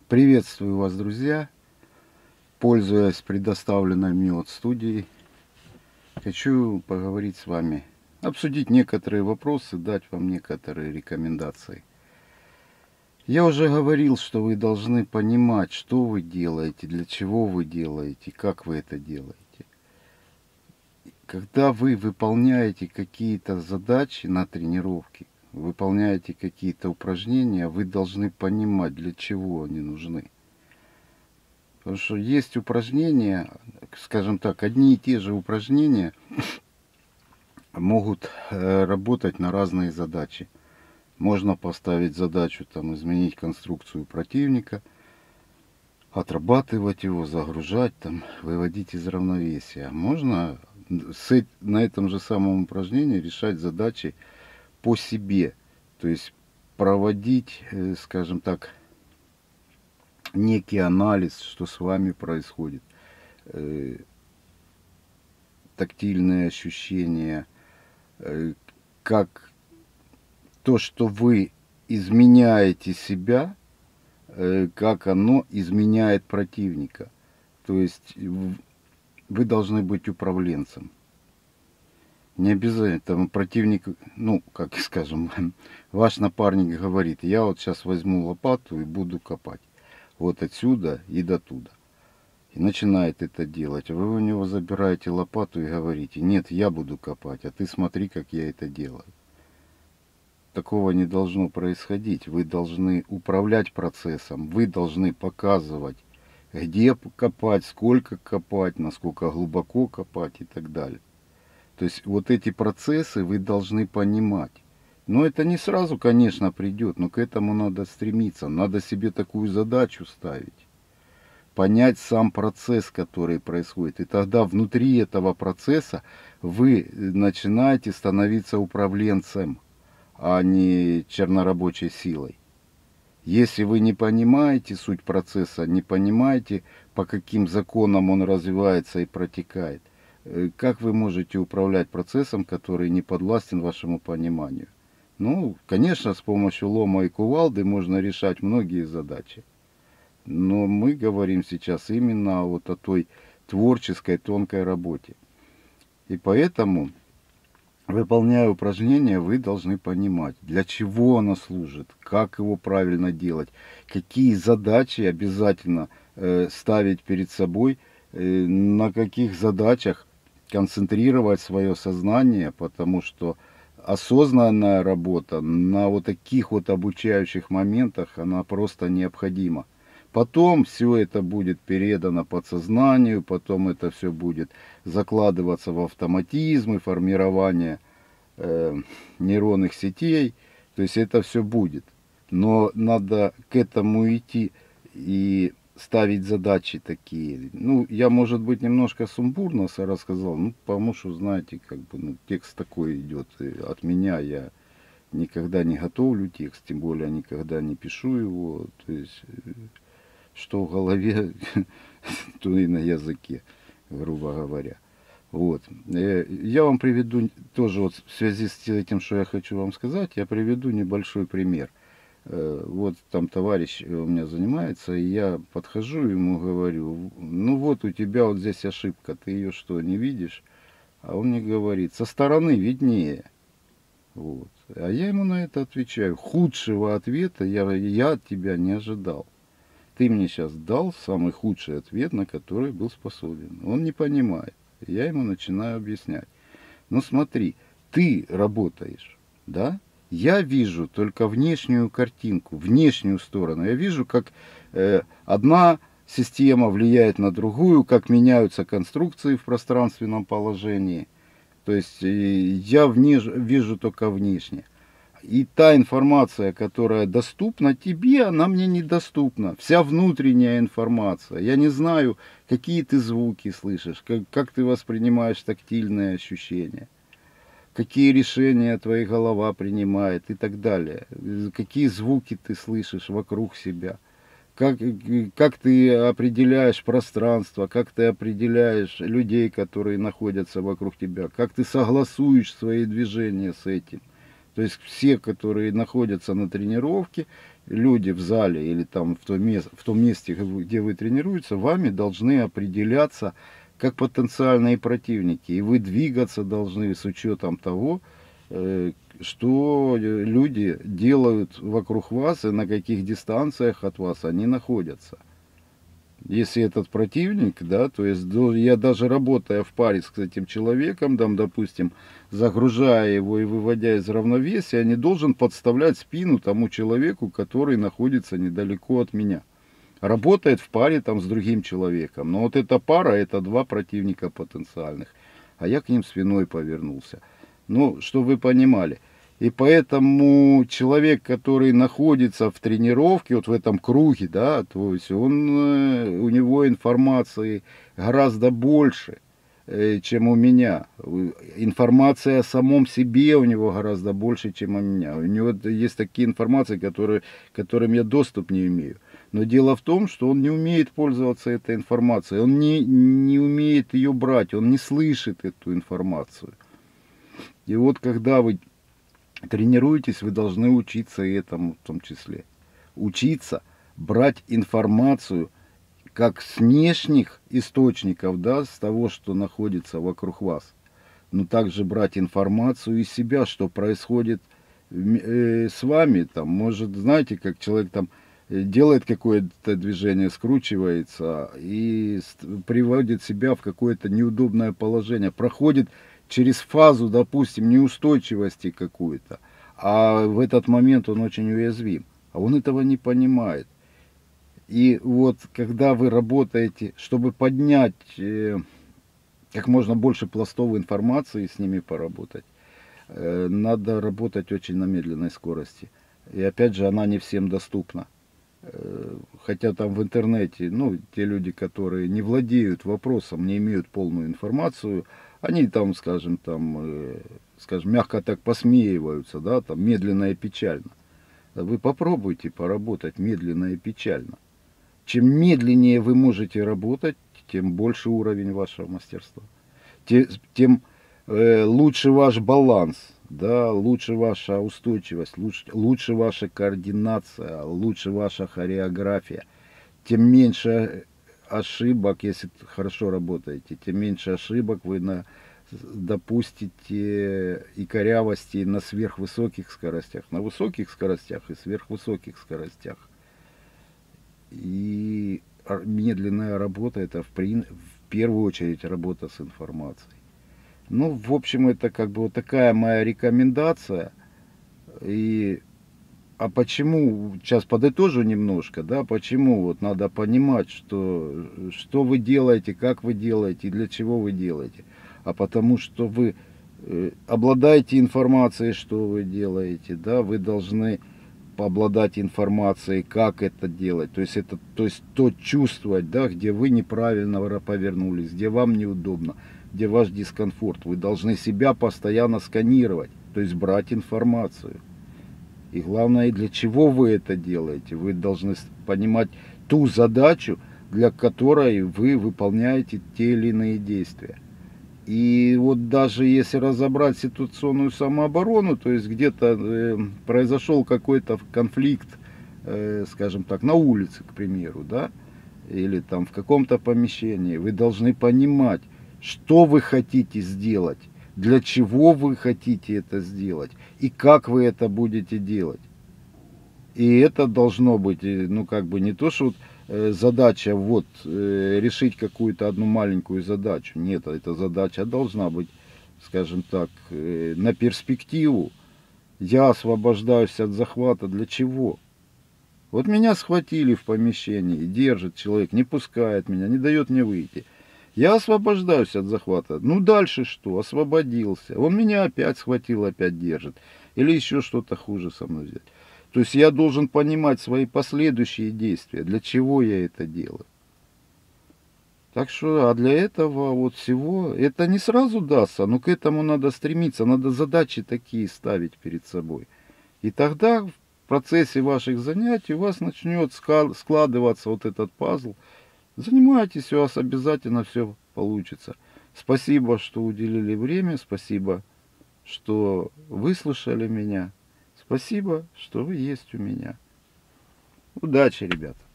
Приветствую вас, друзья! Пользуясь предоставленной мне от студии, хочу поговорить с вами, обсудить некоторые вопросы, дать вам некоторые рекомендации. Я уже говорил, что вы должны понимать, что вы делаете, для чего вы делаете, как вы это делаете. Когда вы выполняете какие-то задачи на тренировке, выполняете какие-то упражнения, вы должны понимать, для чего они нужны. Потому что есть упражнения, скажем так, одни и те же упражнения могут работать на разные задачи. Можно поставить задачу там, изменить конструкцию противника, отрабатывать его, загружать, там, выводить из равновесия. Можно на этом же самом упражнении решать задачи по себе. То есть проводить, скажем так, некий анализ, что с вами происходит. Тактильные ощущения, как то, что вы изменяете себя, как оно изменяет противника. То есть вы должны быть управленцем. Не обязательно, там противник, ну, как скажем, ваш напарник говорит, я вот сейчас возьму лопату и буду копать. Вот отсюда и до туда. И начинает это делать. Вы у него забираете лопату и говорите, нет, я буду копать, а ты смотри, как я это делаю. Такого не должно происходить. Вы должны управлять процессом, вы должны показывать, где копать, сколько копать, насколько глубоко копать и так далее. То есть вот эти процессы вы должны понимать. Но это не сразу, конечно, придет, но к этому надо стремиться. Надо себе такую задачу ставить. Понять сам процесс, который происходит. И тогда внутри этого процесса вы начинаете становиться управленцем, а не чернорабочей силой. Если вы не понимаете суть процесса, не понимаете, по каким законам он развивается и протекает, как вы можете управлять процессом, который не подвластен вашему пониманию? Ну, конечно, с помощью лома и кувалды можно решать многие задачи. Но мы говорим сейчас именно вот о той творческой, тонкой работе. И поэтому, выполняя упражнения, вы должны понимать, для чего оно служит, как его правильно делать, какие задачи обязательно ставить перед собой, на каких задачах концентрировать свое сознание, потому что осознанная работа на вот таких вот обучающих моментах, она просто необходима. Потом все это будет передано подсознанию, потом это все будет закладываться в автоматизм и формирование нейронных сетей. То есть это все будет. Но надо к этому идти и ставить задачи такие. Ну, я, может быть, немножко сумбурно рассказал, ну, потому что, знаете, как бы, ну, текст такой идет от меня, я никогда не готовлю текст, тем более никогда не пишу его, то есть, что в голове, то и на языке, грубо говоря. Вот. Я вам приведу тоже вот в связи с этим, что я хочу вам сказать, я приведу небольшой пример. Вот там товарищ у меня занимается, и я подхожу ему говорю, ну вот у тебя вот здесь ошибка, ты ее что, не видишь? А он мне говорит, со стороны виднее. Вот. А я ему на это отвечаю, худшего ответа я от тебя не ожидал. Ты мне сейчас дал самый худший ответ, на который был способен. Он не понимает. Я ему начинаю объяснять. Ну смотри, ты работаешь, да? Я вижу только внешнюю картинку, внешнюю сторону. Я вижу, как одна система влияет на другую, как меняются конструкции в пространственном положении. То есть я вижу только внешне. И та информация, которая доступна тебе, она мне недоступна. Вся внутренняя информация. Я не знаю, какие ты звуки слышишь, как ты воспринимаешь тактильные ощущения, какие решения твоя голова принимает и так далее. Какие звуки ты слышишь вокруг себя. Как ты определяешь пространство, как ты определяешь людей, которые находятся вокруг тебя, как ты согласуешь свои движения с этим. То есть все, которые находятся на тренировке, люди в зале или там в том месте, где вы тренируетесь, вами должны определяться как потенциальные противники. И вы двигаться должны с учетом того, что люди делают вокруг вас и на каких дистанциях от вас они находятся. Если этот противник, да, то есть я даже работая в паре с этим человеком, там, допустим, загружая его и выводя из равновесия, не должен подставлять спину тому человеку, который находится недалеко от меня. Работает в паре там с другим человеком. Но вот эта пара, это два противника потенциальных. А я к ним спиной повернулся. Ну, чтобы вы понимали. И поэтому человек, который находится в тренировке, вот в этом круге, да, то есть у него информации гораздо больше, чем у меня. Информация о самом себе у него гораздо больше, чем у меня. У него есть такие информации, которым я доступ не имею. Но дело в том, что он не умеет пользоваться этой информацией, он не умеет ее брать, он не слышит эту информацию. И вот когда вы тренируетесь, вы должны учиться и этому в том числе. Учиться брать информацию как с внешних источников, да, с того, что находится вокруг вас, но также брать информацию из себя, что происходит с вами. Там, может, знаете, как человек там делает какое-то движение, скручивается и приводит себя в какое-то неудобное положение, проходит через фазу, допустим, неустойчивости какую-то, а в этот момент он очень уязвим, а он этого не понимает. И вот когда вы работаете, чтобы поднять как можно больше пластов информации и с ними поработать, надо работать очень на медленной скорости. И опять же, она не всем доступна. Хотя там в интернете, ну, те люди, которые не владеют вопросом, не имеют полную информацию, они там, скажем, мягко так посмеиваются, да, там, медленно и печально. Вы попробуйте поработать медленно и печально. Чем медленнее вы можете работать, тем больше уровень вашего мастерства. Тем лучше ваш баланс, да, лучше ваша устойчивость, лучше ваша координация, лучше ваша хореография. Тем меньше ошибок, если хорошо работаете, тем меньше ошибок вы допустите и корявости на сверхвысоких скоростях, на высоких скоростях и сверхвысоких скоростях. И медленная работа — это в первую очередь работа с информацией. Ну, в общем, это как бы вот такая моя рекомендация. А почему, сейчас подытожу немножко, да, почему вот надо понимать, что вы делаете, как вы делаете и для чего вы делаете. А потому что вы обладаете информацией, что вы делаете, да, вы должны обладать информацией, как это делать, то есть то чувствовать, да, где вы неправильно повернулись, где вам неудобно, где ваш дискомфорт. Вы должны себя постоянно сканировать, то есть брать информацию. И главное, для чего вы это делаете. Вы должны понимать ту задачу, для которой вы выполняете те или иные действия. И вот даже если разобрать ситуационную самооборону, то есть где-то произошел какой-то конфликт, скажем так, на улице, к примеру, да, или там в каком-то помещении, вы должны понимать, что вы хотите сделать, для чего вы хотите это сделать и как вы это будете делать. И это должно быть, ну, как бы не то, что задача вот решить какую-то одну маленькую задачу. Нет, эта задача должна быть, скажем так, на перспективу. Я освобождаюсь от захвата. Для чего? Вот меня схватили в помещении, держит человек, не пускает меня, не дает мне выйти. Я освобождаюсь от захвата. Ну, дальше что? Освободился. Он меня опять схватил, опять держит. Или еще что-то хуже со мной взять. То есть я должен понимать свои последующие действия, для чего я это делаю. Так что, а для этого вот всего, это не сразу дастся, но к этому надо стремиться, надо задачи такие ставить перед собой. И тогда в процессе ваших занятий у вас начнет складываться вот этот пазл. Занимайтесь, у вас обязательно все получится. Спасибо, что уделили время, спасибо, что выслушали меня. Спасибо, что вы есть у меня. Удачи, ребят!